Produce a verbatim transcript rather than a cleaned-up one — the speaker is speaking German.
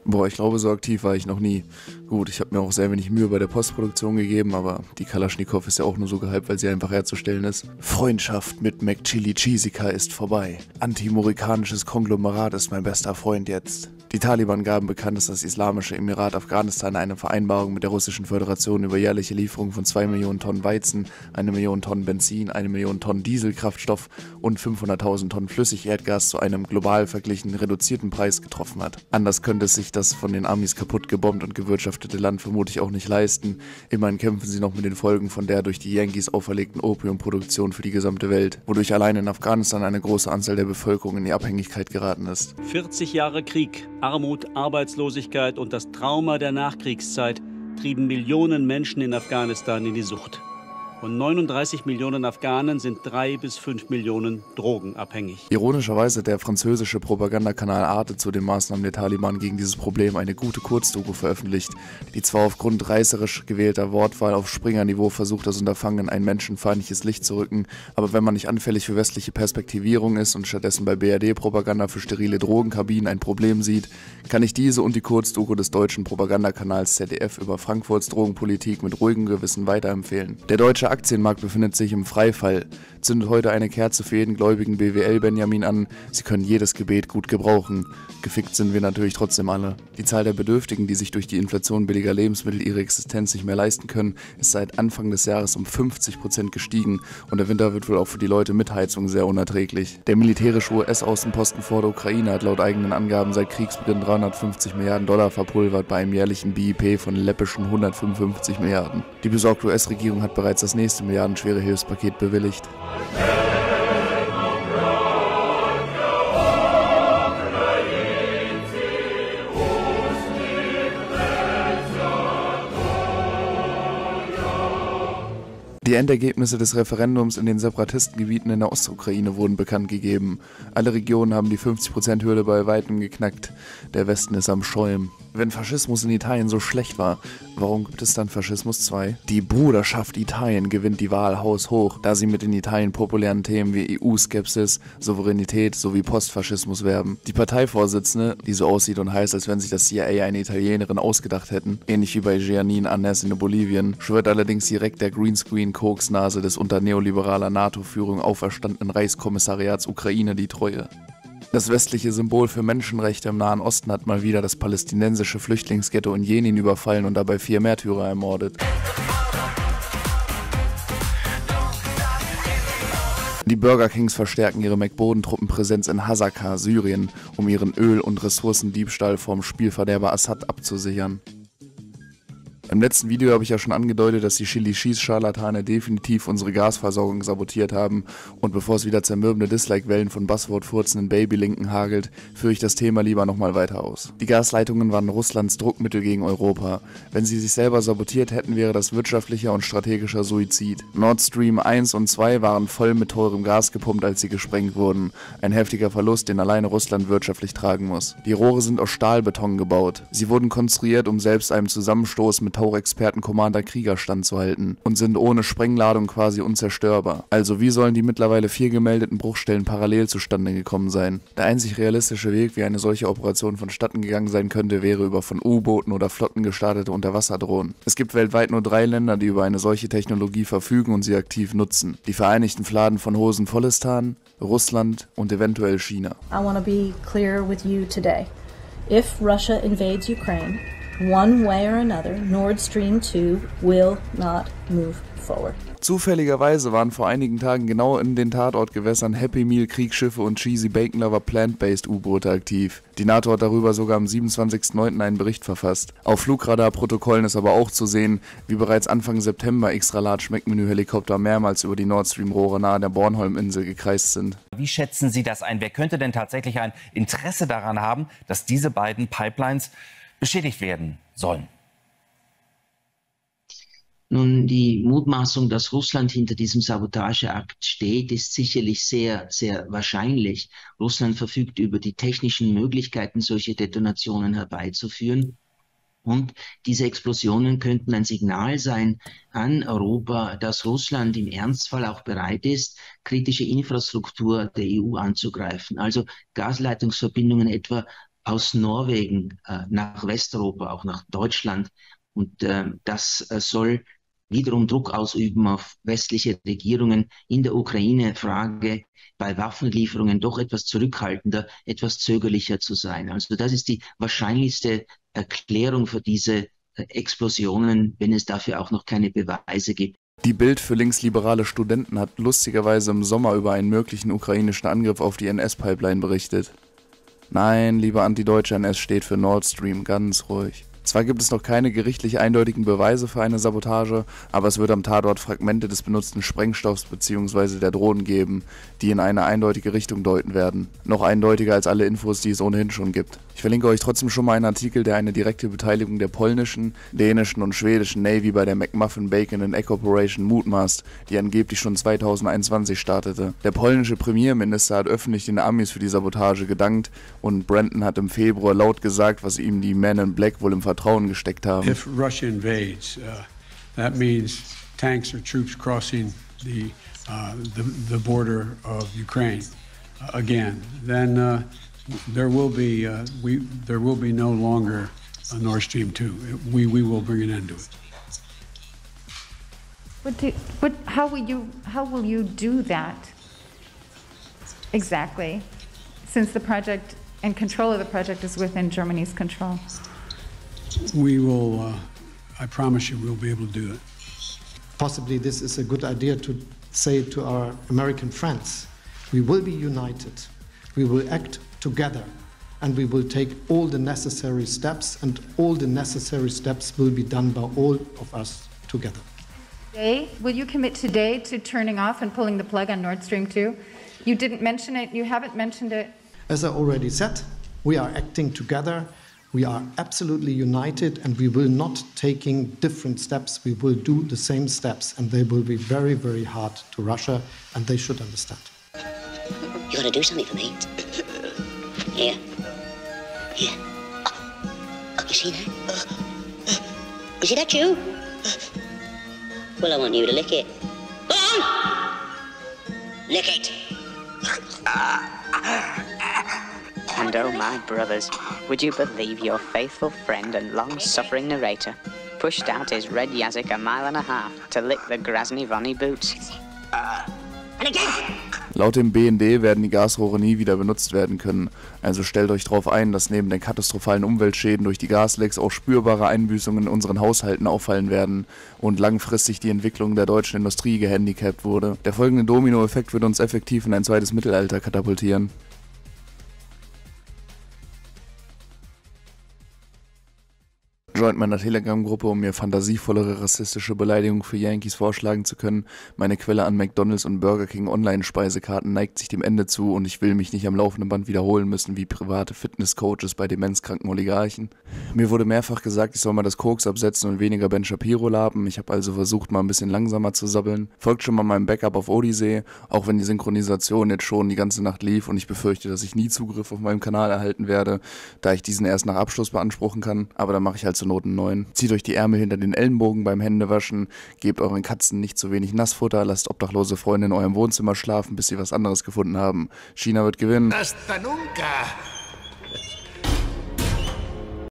Boah, ich glaube, so aktiv war ich noch nie. Gut, ich habe mir auch sehr wenig Mühe bei der Postproduktion gegeben, aber die Kalaschnikow ist ja auch nur so gehypt, weil sie einfach herzustellen ist. Freundschaft mit McChilli Cheesica ist vorbei. Antimurikanisches Konglomerat ist mein bester Freund jetzt. Die Taliban gaben bekannt, dass das Islamische Emirat Afghanistan eine Vereinbarung mit der Russischen Föderation über jährliche Lieferung von zwei Millionen Tonnen Weizen, eine Million Tonnen Benzin, eine Million Tonnen Dieselkraftstoff und fünfhunderttausend Tonnen Flüssigerdgas zu einem global verglichen reduzierten Preis getroffen hat. Anders könnte es sich das von den Amis kaputt gebombt und gewirtschaftete Land vermutlich auch nicht leisten. Immerhin kämpfen sie noch mit den Folgen von der durch die Yankees auferlegten Opiumproduktion für die gesamte Welt, wodurch allein in Afghanistan eine große Anzahl der Bevölkerung in die Abhängigkeit geraten ist. vierzig Jahre Krieg, Armut, Arbeitslosigkeit und das Trauma der Nachkriegszeit trieben Millionen Menschen in Afghanistan in die Sucht. Von neununddreißig Millionen Afghanen sind drei bis fünf Millionen drogenabhängig. Ironischerweise hat der französische Propagandakanal Arte zu den Maßnahmen der Taliban gegen dieses Problem eine gute Kurzdoku veröffentlicht, die zwar aufgrund reißerisch gewählter Wortwahl auf Springer-Niveau versucht, das Unterfangen in ein menschenfeindliches Licht zu rücken, aber wenn man nicht anfällig für westliche Perspektivierung ist und stattdessen bei B R D-Propaganda für sterile Drogenkabinen ein Problem sieht, kann ich diese und die Kurzdoku des deutschen Propagandakanals Z D F über Frankfurts Drogenpolitik mit ruhigem Gewissen weiterempfehlen. Der deutsche Aktienmarkt befindet sich im Freifall. Zündet heute eine Kerze für jeden gläubigen B W L-Benjamin an. Sie können jedes Gebet gut gebrauchen. Gefickt sind wir natürlich trotzdem alle. Die Zahl der Bedürftigen, die sich durch die Inflation billiger Lebensmittel ihre Existenz nicht mehr leisten können, ist seit Anfang des Jahres um fünfzig Prozent gestiegen und der Winter wird wohl auch für die Leute mit Heizung sehr unerträglich. Der militärische U S-Außenposten vor der Ukraine hat laut eigenen Angaben seit Kriegsbeginn dreihundertfünfzig Milliarden Dollar verpulvert bei einem jährlichen B I P von läppischen hundertfünfundfünfzig Milliarden. Die besorgte U S-Regierung hat bereits das nächste milliardenschwere Hilfspaket bewilligt. Die Endergebnisse des Referendums in den Separatistengebieten in der Ostukraine wurden bekannt gegeben. Alle Regionen haben die fünfzig Prozent Hürde bei weitem geknackt. Der Westen ist am Schäumen. Wenn Faschismus in Italien so schlecht war, warum gibt es dann Faschismus zwei? Die Bruderschaft Italien gewinnt die Wahl haushoch, da sie mit den Italien populären Themen wie E U-Skepsis, Souveränität sowie Postfaschismus werben. Die Parteivorsitzende, die so aussieht und heißt, als wenn sich das C I A eine Italienerin ausgedacht hätten, ähnlich wie bei Giannine Annes in Bolivien, schwört allerdings direkt der Greenscreen-Koksnase des unter neoliberaler NATO-Führung auferstandenen Reichskommissariats Ukraine die Treue. Das westliche Symbol für Menschenrechte im Nahen Osten hat mal wieder das palästinensische Flüchtlingsghetto in Jenin überfallen und dabei vier Märtyrer ermordet. Die Burger Kings verstärken ihre McBoden-Truppenpräsenz in Hasaka, Syrien, um ihren Öl- und Ressourcendiebstahl vom Spielverderber Assad abzusichern. Im letzten Video habe ich ja schon angedeutet, dass die Chili-Cheese-Scharlatane definitiv unsere Gasversorgung sabotiert haben und bevor es wieder zermürbende Dislike-Wellen von Buzzword-furzenden Babylinken hagelt, führe ich das Thema lieber nochmal weiter aus. Die Gasleitungen waren Russlands Druckmittel gegen Europa. Wenn sie sich selber sabotiert hätten, wäre das wirtschaftlicher und strategischer Suizid. Nord Stream eins und zwei waren voll mit teurem Gas gepumpt, als sie gesprengt wurden. Ein heftiger Verlust, den alleine Russland wirtschaftlich tragen muss. Die Rohre sind aus Stahlbeton gebaut. Sie wurden konstruiert, um selbst einem Zusammenstoß mit Tauchexperten Commander Krieger standzuhalten und sind ohne Sprengladung quasi unzerstörbar. Also wie sollen die mittlerweile vier gemeldeten Bruchstellen parallel zustande gekommen sein? Der einzig realistische Weg, wie eine solche Operation vonstatten gegangen sein könnte, wäre über von U-Booten oder Flotten gestartete Unterwasserdrohnen. Es gibt weltweit nur drei Länder, die über eine solche Technologie verfügen und sie aktiv nutzen. Die Vereinigten Fladen von Hosen-Vollistan, Russland und eventuell China. I want to be clear with you today. If Russia invades Ukraine, one way or another, Nord Stream two will not move forward. Zufälligerweise waren vor einigen Tagen genau in den Tatortgewässern Happy Meal Kriegsschiffe und Cheesy Bacon Lover Plant-Based U-Boote aktiv. Die NATO hat darüber sogar am siebenundzwanzigsten neunten einen Bericht verfasst. Auf Flugradarprotokollen ist aber auch zu sehen, wie bereits Anfang September Extra-Large-Mac-Menü-Helikopter mehrmals über die Nord Stream-Rohre nahe der Bornholm-Insel gekreist sind. Wie schätzen Sie das ein? Wer könnte denn tatsächlich ein Interesse daran haben, dass diese beiden Pipelines beschädigt werden sollen? Nun, die Mutmaßung, dass Russland hinter diesem Sabotageakt steht, ist sicherlich sehr, sehr wahrscheinlich. Russland verfügt über die technischen Möglichkeiten, solche Detonationen herbeizuführen. Und diese Explosionen könnten ein Signal sein an Europa, dass Russland im Ernstfall auch bereit ist, kritische Infrastruktur der E U anzugreifen. Also Gasleitungsverbindungen etwa aus Norwegen äh, nach Westeuropa, auch nach Deutschland. Und äh, das äh, soll wiederum Druck ausüben auf westliche Regierungen in der Ukraine-Frage, bei Waffenlieferungen doch etwas zurückhaltender, etwas zögerlicher zu sein. Also das ist die wahrscheinlichste Erklärung für diese äh, Explosionen, wenn es dafür auch noch keine Beweise gibt. Die Bild für linksliberale Studenten hat lustigerweise im Sommer über einen möglichen ukrainischen Angriff auf die N S-Pipeline berichtet. Nein, lieber Antideutscher, N S steht für Nord Stream, ganz ruhig. Zwar gibt es noch keine gerichtlich eindeutigen Beweise für eine Sabotage, aber es wird am Tatort Fragmente des benutzten Sprengstoffs bzw. der Drohnen geben, die in eine eindeutige Richtung deuten werden. Noch eindeutiger als alle Infos, die es ohnehin schon gibt. Ich verlinke euch trotzdem schon mal einen Artikel, der eine direkte Beteiligung der polnischen, dänischen und schwedischen Navy bei der McMuffin Bacon and Egg Operation mutmaßt, die angeblich schon zweitausendeinundzwanzig startete. Der polnische Premierminister hat öffentlich den Amis für die Sabotage gedankt und Brandon hat im Februar laut gesagt, was ihm die Men in Black wohl im Vertrauen gesteckt haben. If Russia invades, uh, that means tanks or troops crossing the, uh, the, the border of Ukraine uh, again, then uh, there will be uh, we there will be no longer a Nord Stream two. We we will bring an end to it. What do, what, how will you how will you do that exactly, since the project and control of the project is within Germany's control? We will. Uh, I promise you, we'll be able to do it. Possibly, this is a good idea to say to our American friends: we will be united. We will act together, and we will take all the necessary steps, and all the necessary steps will be done by all of us together. Today, will you commit today to turning off and pulling the plug on Nord Stream two? You didn't mention it, you haven't mentioned it. As I already said, we are acting together, we are absolutely united, and we will not taking different steps, we will do the same steps, and they will be very, very hard to Russia, and they should understand. You gotta do something for me. Here. Here. Oh, you see that? You see that, you? Well, I want you to lick it. Go on! Lick it! And oh, my brothers, would you believe your faithful friend and long-suffering narrator pushed out his red Yazik a mile and a half to lick the Grasny Vonny boots? And again! Laut dem B N D werden die Gasrohre nie wieder benutzt werden können, also stellt euch darauf ein, dass neben den katastrophalen Umweltschäden durch die Gaslecks auch spürbare Einbüßungen in unseren Haushalten auffallen werden und langfristig die Entwicklung der deutschen Industrie gehandicapt wurde. Der folgende Dominoeffekt wird uns effektiv in ein zweites Mittelalter katapultieren. Joint meiner Telegram-Gruppe, um mir fantasievollere rassistische Beleidigungen für Yankees vorschlagen zu können. Meine Quelle an McDonald's und Burger King Online-Speisekarten neigt sich dem Ende zu und ich will mich nicht am laufenden Band wiederholen müssen wie private Fitnesscoaches bei demenzkranken Oligarchen. Mir wurde mehrfach gesagt, ich soll mal das Koks absetzen und weniger Ben Shapiro laben. Ich habe also versucht, mal ein bisschen langsamer zu sabbeln. Folgt schon mal meinem Backup auf Odyssey, auch wenn die Synchronisation jetzt schon die ganze Nacht lief und ich befürchte, dass ich nie Zugriff auf meinem Kanal erhalten werde, da ich diesen erst nach Abschluss beanspruchen kann. Aber dann mache ich halt so Noten neun. Zieht euch die Ärmel hinter den Ellenbogen beim Händewaschen, gebt euren Katzen nicht zu wenig Nassfutter, lasst obdachlose Freunde in eurem Wohnzimmer schlafen, bis sie was anderes gefunden haben. China wird gewinnen. Hasta nunca!